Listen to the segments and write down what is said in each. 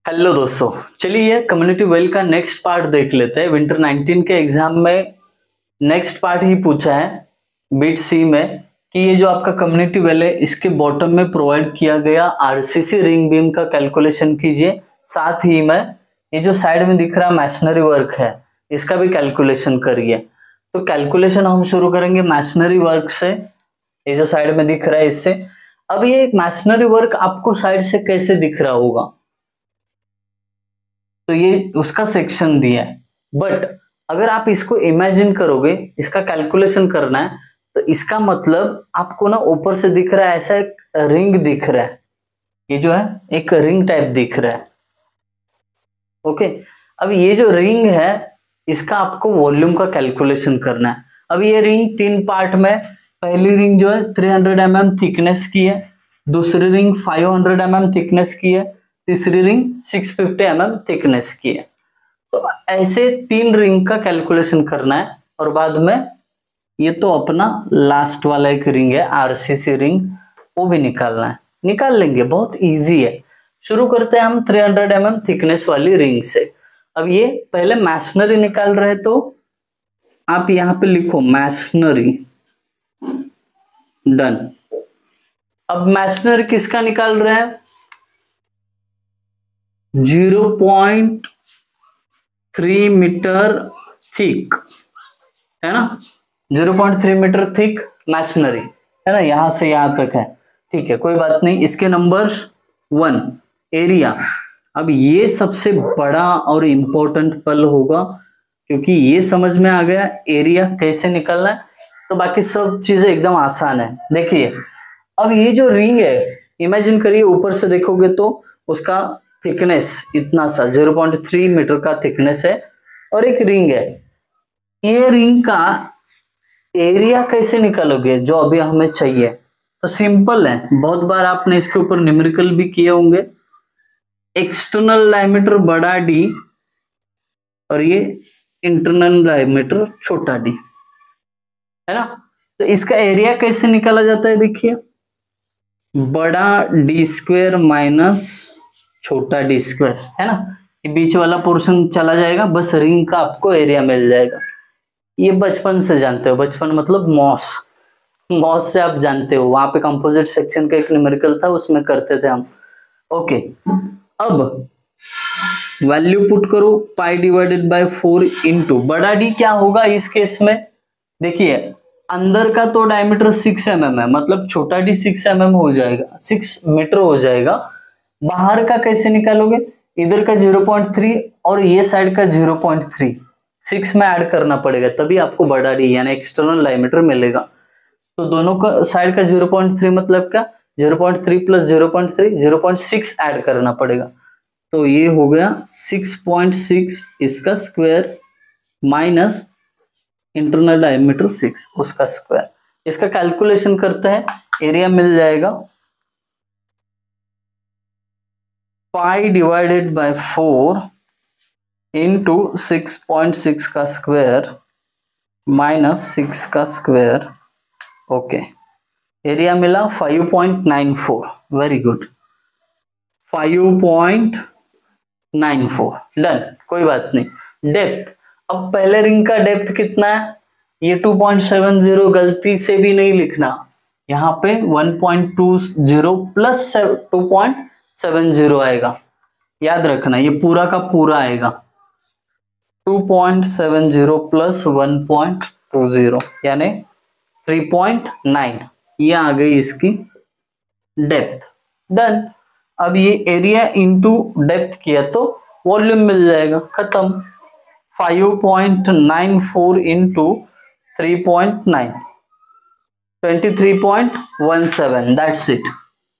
Hello दोस्तों, चलिए community well का नेक्स्ट पार्ट देख लेते हैं। विंटर 19 के एग्जाम में नेक्स्ट पार्ट ही पूछा है बिट सी में कि ये जो आपका कम्युनिटी वेल है इसके बॉटम में प्रोवाइड किया गया आरसीसी रिंग बीम का कैलकुलेशन कीजिए। साथ ही में ये जो साइड में दिख रहा मैसनरी वर्क है इसका भी कैलकुलेशन करिए। तो कैलकुलेशन हम शुरू करेंगे मैसनरी वर्क से। ये जो साइड में दिख रहा है इससे। अब ये मैसनरी वर्क आपको साइड से कैसे दिख रहा होगा, तो ये उसका सेक्शन दिया है। बट अगर आप इसको इमेजिन करोगे, इसका कैलकुलेशन करना है, तो इसका मतलब आपको ना ऊपर से दिख रहा है ऐसा एक रिंग दिख रहा है। ये जो है एक रिंग टाइप दिख रहा है। ओके, अब ये जो रिंग है इसका आपको वॉल्यूम का कैलकुलेशन करना है। अब ये रिंग तीन पार्ट में, पहली रिंग जो है 300 mm थिकनेस की है, दूसरी रिंग 500 mm थिकनेस की है, तीसरी रिंग 650 mm थिकनेस की है। तो ऐसे तीन रिंग का कैलकुलेशन करना है। और बाद में ये तो अपना लास्ट वाला एक रिंग है आरसीसी रिंग, वो भी निकालना है। निकाल लेंगे, बहुत इजी है। शुरू करते हैं हम 300 mm थिकनेस वाली रिंग से। अब ये पहले मैसनरी निकाल रहे, तो आप यहां पे लिखो मैसनरी। डन। अब मैसनरी किसका निकाल रहे हैं? 0.3 मीटर थिक है ना, 0.3 मीटर थिक मैसनरी है ना, यहां से यहां तक है। ठीक है, कोई बात नहीं। इसके नंबर्स 1 एरिया। अब ये सबसे बड़ा और इंपॉर्टेंट पल होगा, क्योंकि ये समझ में आ गया एरिया कैसे निकलना है, तो बाकी सब चीजें एकदम आसान है। देखिए, अब ये जो रिंग है, इमेजिन करिए ऊपर से देखोगे तो उसका थिकनेस इतना सा 0.3 मीटर का थिकनेस है और एक रिंग है। ये रिंग का एरिया कैसे निकालोगे जो अभी हमें चाहिए? तो सिंपल है, बहुत बार आपने इसके ऊपर न्यूमेरिकल भी किए होंगे। एक्सटर्नल डायमीटर बड़ा डी और ये इंटरनल डायमीटर छोटा डी है ना। तो इसका एरिया कैसे निकाला जाता है? देखिए, बड़ा डी स्क्वायर माइनस छोटा डी स्क्वायर है ना। ये बीच वाला पोर्शन चला जाएगा, बस रिंग का आपको एरिया मिल जाएगा। ये बचपन से जानते हो, बचपन मतलब मॉस से आप जानते हो, वहां पे कंपोजिट सेक्शन का एक न्यूमेरिकल था, उसमें करते थे हम। ओके, अब वैल्यू पुट करो पाई डिवाइडेड बाय 4 इंटू बड़ा डी क्या होगा इस केस में? देखिए, अंदर का तो डायमीटर 6 mm है, मतलब छोटा डी 6 mm हो जाएगा, 6 मीटर हो जाएगा। बाहर का कैसे निकालोगे? इधर का 0.3 और ये साइड का 0.3 6 में ऐड करना पड़ेगा, तभी आपको बड़ा डी यानी एक्सटर्नल डायमीटर मिलेगा। तो दोनों का साइड का 0.3 मतलब क्या? 0.3 प्लस 0.3 0.6 ऐड करना पड़ेगा। तो ये हो गया 6.6 इसका स्क्वायर माइनस इंटरनल डायमीटर 6 उसका स्क्वायर। इसका कैलकुलेशन करते हैं, एरिया मिल जाएगा पाई डिवाइडेड बाय 4 इंटू 6.6 का स्क्वायर माइनस 6 का स्क्वायर। ओके, एरिया मिला 5.94। Very good, 5.94। डन, कोई बात नहीं। डेप्थ, अब पहले रिंग का डेप्थ कितना है? ये 2.70 गलती से भी नहीं लिखना, यहाँ पे 1.20 प्लस 2.70 आएगा, याद रखना ये पूरा का पूरा आएगा। 2.70 प्लस 1.20 यानी 3.9, ये आ गई इसकी डेप्थ। डन। अब ये एरिया इंटू डेप्थ किया तो वॉल्यूम मिल जाएगा, खत्म। 5.94 into 3.9 23.17, that's it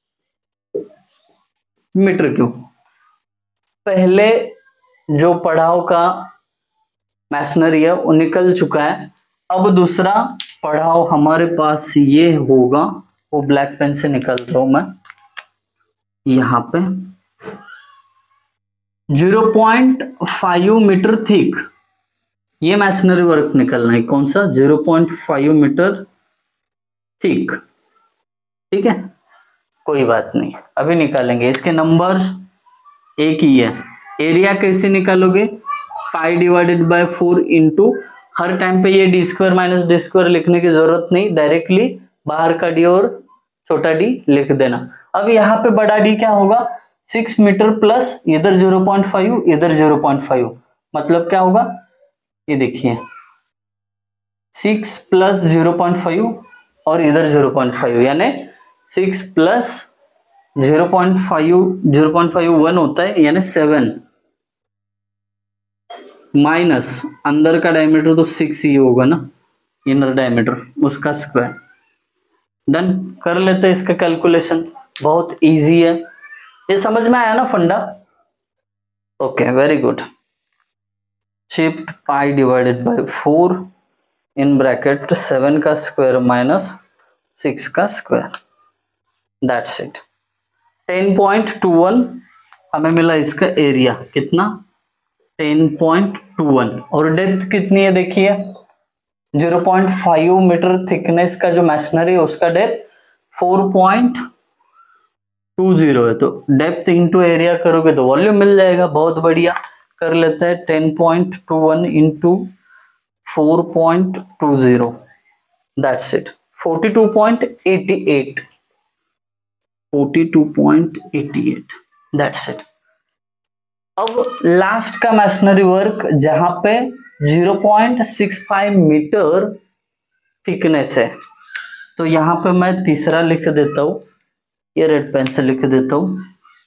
metre cube. पहले जो पढ़ाव का मैसनरी है वो निकल चुका है। अब दूसरा पढ़ाव हमारे पास ये होगा, वो ब्लैक पेन से निकलता हूं मैं। यहाँ पे 0.5 मीटर थिक ये मैसनरी वर्क निकलना है। कौन सा? 0.5 मीटर थिक। ठीक है, कोई बात नहीं, अभी निकालेंगे इसके नंबर्स एक ही है। एरिया कैसे निकालोगे, पाई डिवाइडेड बाय 4 इंटू, हर टाइम पे ये D square minus D square लिखने की जरूरत नहीं, डायरेक्टली बाहर का डी और छोटा डी लिख देना। अब यहाँ पे बड़ा डी क्या होगा, 6 मीटर प्लस इधर 0.5 इधर 0.5, मतलब क्या होगा, ये देखिए 6 प्लस 0.5 और इधर 0.5, यानी 6 प्लस 0.51 होता है, यानी 7 माइनस अंदर का डायमीटर तो 6 ही होगा ना, इनर डायमीटर, उसका स्क्वायर। डन, कर लेते हैं इसका कैलकुलेशन, बहुत इजी है। ये समझ में आया ना फंडा? Okay, very good. Shift pi divided by 4 in bracket 7 का स्क्वायर माइनस 6 का स्क्वायर, दैट्स इट। 10.21 हमें मिला इसका एरिया, कितना, 10.21, और डेप्थ कितनी है देखिए, 0.5 मीटर थिकनेस का जो मैशनरी है उसका डेप्थ 4.20 है, तो डेप्थ इंटू एरिया करोगे तो वॉल्यूम मिल जाएगा, बहुत बढ़िया। कर लेते हैं 10.21 into 4.20, that's it, 42.88, 42.88, that's it. अब लास्ट का मैशनरी वर्क जहां पे 0.65 मीटर थिकनेस है, तो यहां पे मैं तीसरा लिख देता हूं, ये रेड पेन से लिख देता हूं,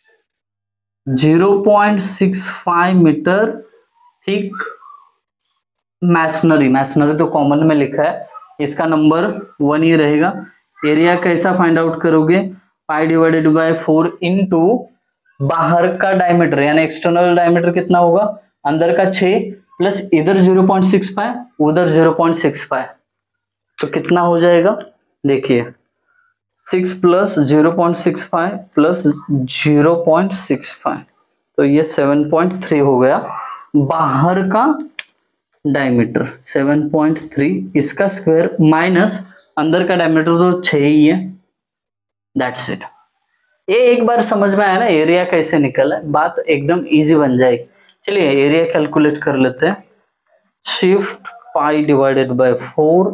0.65 मीटर थिक मैशनरी, मैशनरी तो कॉमन में लिखा है, इसका नंबर 1 ही रहेगा। एरिया कैसा फाइंड आउट करोगे, पाई डिवाइडेड बाय 4 इंटू बाहर का डायमीटर, यानी एक्सटर्नल डायमीटर कितना होगा, अंदर का 6 प्लस इधर 0.65 उधर 0.65, तो कितना हो जाएगा, देखिए 6 प्लस 0.65 प्लस 0.65, तो ये 7.3 हो गया बाहर का डायमीटर, 7.3 इसका स्क्वायर माइनस अंदर का डायमीटर तो 6 ही है, दैट्स इट। ये एक बार समझ में आया ना एरिया कैसे निकला है, बात एकदम इजी बन जाएगी। चलिए एरिया कैलकुलेट कर लेते हैं। शिफ्ट पाई डिवाइडेड बाय 4,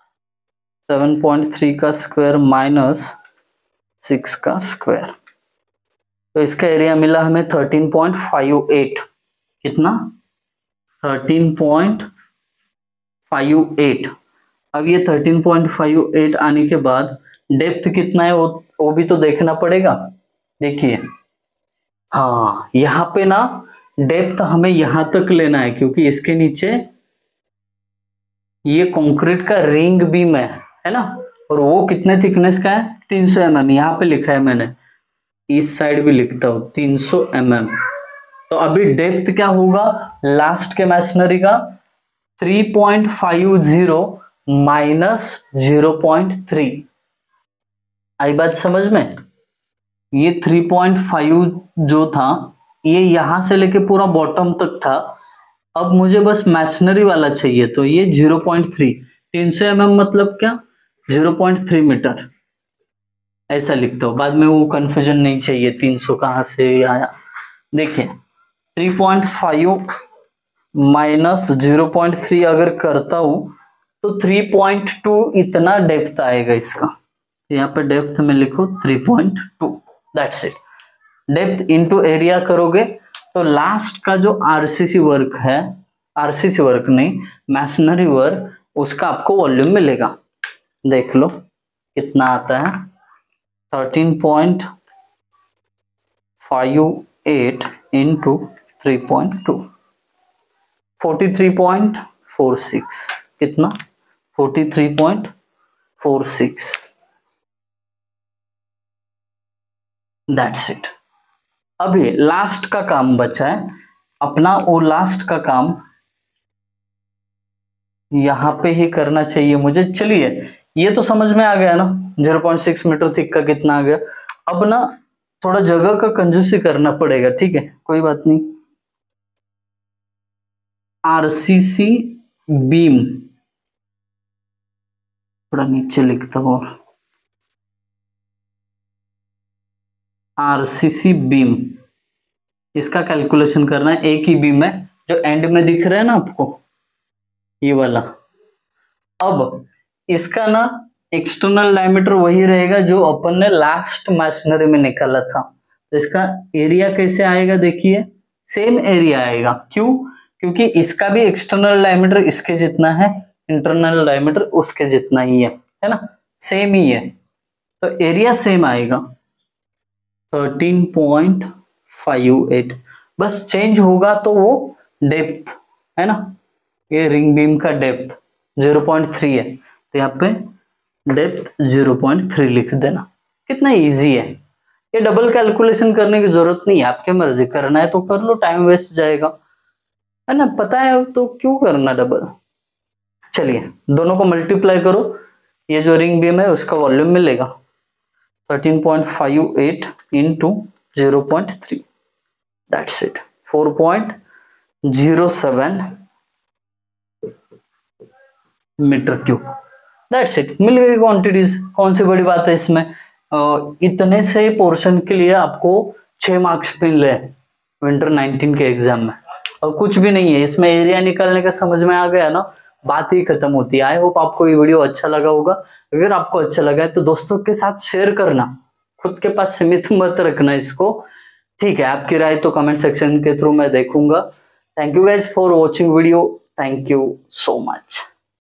7.3 का स्क्वायर माइनस 6 का स्क्वायर, तो इसका एरिया मिला हमें 13.58, कितना, 13.58। अब ये 13.58 आने के बाद डेप्थ कितना है वो भी तो देखना पड़ेगा। देखिए हाँ, यहाँ पे ना डेप्थ हमें यहां तक लेना है, क्योंकि इसके नीचे ये कंक्रीट का रिंग बीम है ना, और वो कितने थिकनेस का है, 300 mm, यहाँ पे लिखा है मैंने, इस साइड भी लिखता हूं 300 mm। तो अभी डेप्थ क्या होगा लास्ट के मैशनरी का, 3.50 माइनस 0.3, आई बात समझ में, ये 3.5 जो था ये यहां से लेके पूरा बॉटम तक था, अब मुझे बस मैशनरी वाला चाहिए, तो ये 0.3, 300 mm मतलब क्या, 0.3 मीटर, ऐसा लिखता हूं, बाद में वो कंफ्यूजन नहीं चाहिए 300 कहां से आया। देखिए 3.5 माइनस 0.3 अगर करता हूं तो 3.2 इतना डेप्थ आएगा इसका, यहाँ पे डेप्थ में लिखो 3.2, that's it. Depth into area करोगे तो लास्ट का जो आरसीसी वर्क है, आरसीसी वर्क नहीं मैशनरी वर्क, उसका आपको वॉल्यूम मिलेगा, देख लो कितना आता है, 13.58 इंटू 3.2, 43.46, कितना, 43.46, दैट्स इट। अभी लास्ट का काम बचा है अपना, वो लास्ट का काम यहां पे ही करना चाहिए मुझे। चलिए ये तो समझ में आ गया ना, 0.6 मीटर थिक का कितना आ गया। अब ना थोड़ा जगह का कंजूसी करना पड़ेगा, ठीक है, कोई बात नहीं। आरसीसी बीम, थोड़ा नीचे लिखता हूं, आरसीसी बीम इसका कैलकुलेशन करना है। एक ही बीम है जो एंड में दिख रहा है ना आपको, ये वाला। अब इसका ना एक्सटर्नल डायमीटर वही रहेगा जो अपन ने लास्ट मैसनरी में निकाला था। तो इसका एरिया कैसे आएगा, देखिए सेम एरिया आएगा। क्यों? क्योंकि इसका भी एक्सटर्नल डायमीटर इसके जितना है, इंटरनल डायमीटर उसके जितना ही है ना, सेम ही है, तो एरिया सेम आएगा 13.58। बस चेंज होगा तो वो डेप्थ है ना, ये रिंग बीम का डेप्थ 0.3 है, तो यहाँ पे डेप्थ 0.3 लिख देना। कितना इजी है, ये डबल कैलकुलेशन करने की जरूरत नहीं है, आपके मर्जी, करना है तो कर लो, टाइम वेस्ट जाएगा, है ना, पता है तो क्यों करना डबल। चलिए दोनों को मल्टीप्लाई करो, ये जो रिंग बीम है उसका वॉल्यूम मिलेगा 13.58 into 0.3, that's it, 4.07 metre cube, that's it. मिल गई क्वांटिटीज, कौन सी बड़ी बात है इसमें। इतने से पोर्शन के लिए आपको 6 मार्क्स मिल रहे विंटर 19 के एग्जाम में, और कुछ भी नहीं है इसमें। एरिया निकालने का समझ में आ गया ना, बात ही खत्म होती है। आई होप आपको ये वीडियो अच्छा लगा होगा। अगर आपको अच्छा लगा है तो दोस्तों के साथ शेयर करना, खुद के पास सीमित मत रखना इसको, ठीक है। आपकी राय तो कमेंट सेक्शन के थ्रू मैं देखूंगा। Thank you guys for watching video, thank you so much.